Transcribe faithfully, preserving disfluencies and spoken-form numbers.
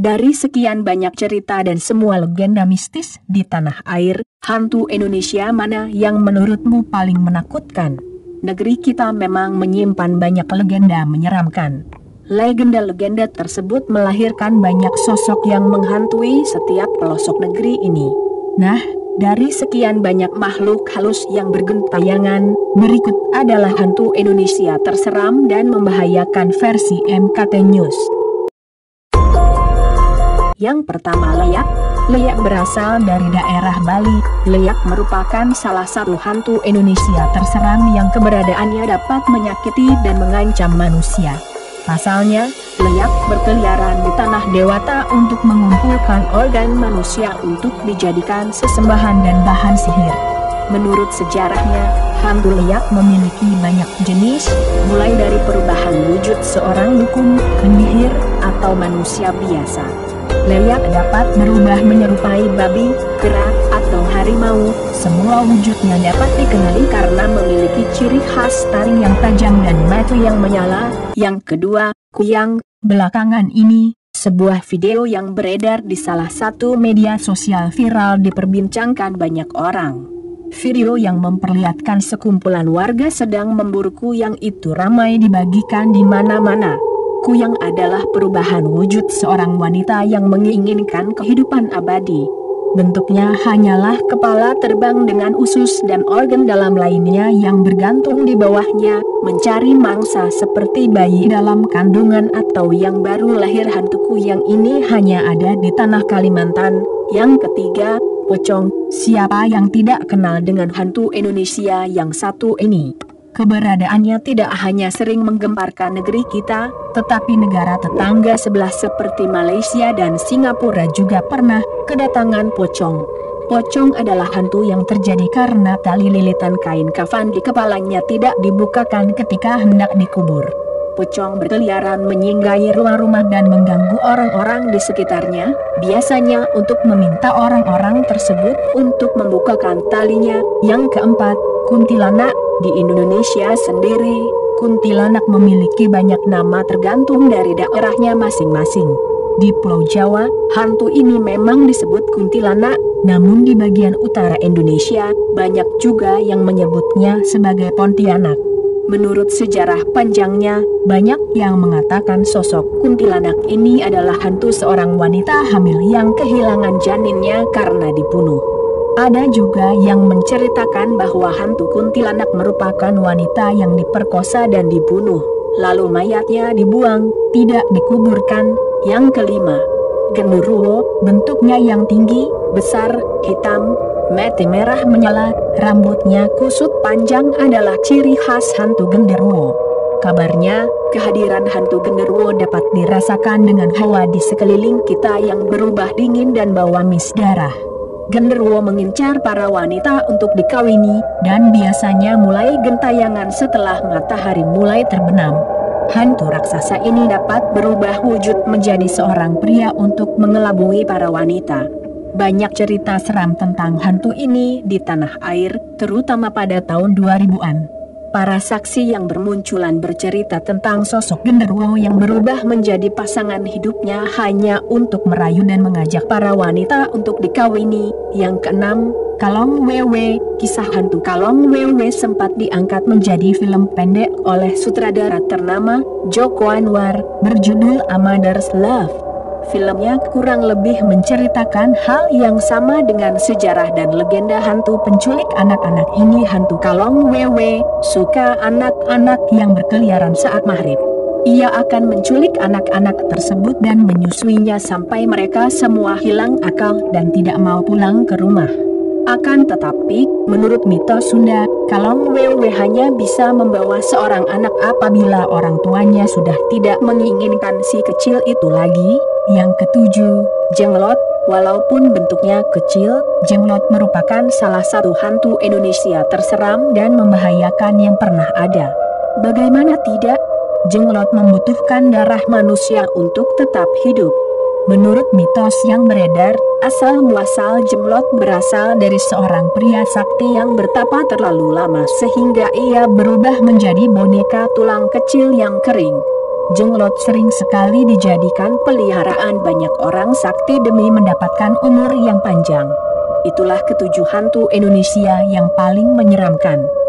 Dari sekian banyak cerita dan semua legenda mistis di tanah air, hantu Indonesia mana yang menurutmu paling menakutkan? Negeri kita memang menyimpan banyak legenda menyeramkan. Legenda-legenda tersebut melahirkan banyak sosok yang menghantui setiap pelosok negeri ini. Nah, dari sekian banyak makhluk halus yang bergentayangan, berikut adalah hantu Indonesia terseram dan membahayakan versi M K T News. Yang pertama, leyak. Leyak berasal dari daerah Bali. Leyak merupakan salah satu hantu Indonesia terseram yang keberadaannya dapat menyakiti dan mengancam manusia. Pasalnya, leyak berkeliaran di tanah dewata untuk mengumpulkan organ manusia untuk dijadikan sesembahan dan bahan sihir. Menurut sejarahnya, hantu leyak memiliki banyak jenis, mulai dari perubahan wujud seorang dukun, penyihir, atau manusia biasa. Leyak dapat berubah menyerupai babi, kera, atau harimau. Semua wujudnya dapat dikenali karena memiliki ciri khas taring yang tajam dan mata yang menyala. Yang kedua, kuyang. Belakangan ini, sebuah video yang beredar di salah satu media sosial viral diperbincangkan banyak orang. Video yang memperlihatkan sekumpulan warga sedang memburu kuyang itu ramai dibagikan di mana-mana. Kuyang adalah perubahan wujud seorang wanita yang menginginkan kehidupan abadi. Bentuknya hanyalah kepala terbang dengan usus dan organ dalam lainnya yang bergantung di bawahnya, mencari mangsa seperti bayi dalam kandungan atau yang baru lahir. Hantu kuyang ini hanya ada di tanah Kalimantan. Yang ketiga, pocong. Siapa yang tidak kenal dengan hantu Indonesia yang satu ini? Keberadaannya tidak hanya sering menggemparkan negeri kita, tetapi negara tetangga sebelah seperti Malaysia dan Singapura juga pernah kedatangan pocong. Pocong adalah hantu yang terjadi karena tali lilitan kain kafan di kepalanya tidak dibukakan ketika hendak dikubur. Pocong berkeliaran menyinggahi rumah-rumah dan mengganggu orang-orang di sekitarnya, biasanya untuk meminta orang-orang tersebut untuk membukakan talinya. Yang keempat, kuntilanak. Di Indonesia sendiri, kuntilanak memiliki banyak nama tergantung dari daerahnya masing-masing. Di Pulau Jawa, hantu ini memang disebut kuntilanak, namun di bagian utara Indonesia, banyak juga yang menyebutnya sebagai Pontianak. Menurut sejarah panjangnya, banyak yang mengatakan sosok kuntilanak ini adalah hantu seorang wanita hamil yang kehilangan janinnya karena dibunuh. Ada juga yang menceritakan bahwa hantu kuntilanak merupakan wanita yang diperkosa dan dibunuh, lalu mayatnya dibuang, tidak dikuburkan. Yang kelima, genderuwo. Bentuknya yang tinggi, besar, hitam, mata merah menyala, rambutnya kusut panjang adalah ciri khas hantu genderuwo. Kabarnya, kehadiran hantu genderuwo dapat dirasakan dengan hawa di sekeliling kita yang berubah dingin dan bau amis darah. Genderuwo mengincar para wanita untuk dikawini, dan biasanya mulai gentayangan setelah matahari mulai terbenam. Hantu raksasa ini dapat berubah wujud menjadi seorang pria untuk mengelabui para wanita. Banyak cerita seram tentang hantu ini di tanah air, terutama pada tahun dua ribuan. Para saksi yang bermunculan bercerita tentang sosok genderuwo yang berubah menjadi pasangan hidupnya hanya untuk merayu dan mengajak para wanita untuk dikawini. Yang keenam, Kalong Wewe. Kisah hantu Kalong Wewe sempat diangkat menjadi film pendek oleh sutradara ternama Joko Anwar berjudul A Mother's Love. Filmnya kurang lebih menceritakan hal yang sama dengan sejarah dan legenda hantu penculik anak-anak ini. Hantu Kalong Wewe suka anak-anak yang berkeliaran saat maghrib. Ia akan menculik anak-anak tersebut dan menyusuinya sampai mereka semua hilang akal dan tidak mau pulang ke rumah. Akan tetapi, menurut mitos Sunda, Kalong Wewe hanya bisa membawa seorang anak apabila orang tuanya sudah tidak menginginkan si kecil itu lagi. Yang ketujuh, Jenglot. Walaupun bentuknya kecil, Jenglot merupakan salah satu hantu Indonesia terseram dan membahayakan yang pernah ada. Bagaimana tidak? Jenglot membutuhkan darah manusia untuk tetap hidup. Menurut mitos yang beredar, asal-muasal Jenglot berasal dari seorang pria sakti yang bertapa terlalu lama sehingga ia berubah menjadi boneka tulang kecil yang kering. Jenglot sering sekali dijadikan peliharaan banyak orang sakti demi mendapatkan umur yang panjang. Itulah ketujuh hantu Indonesia yang paling menyeramkan.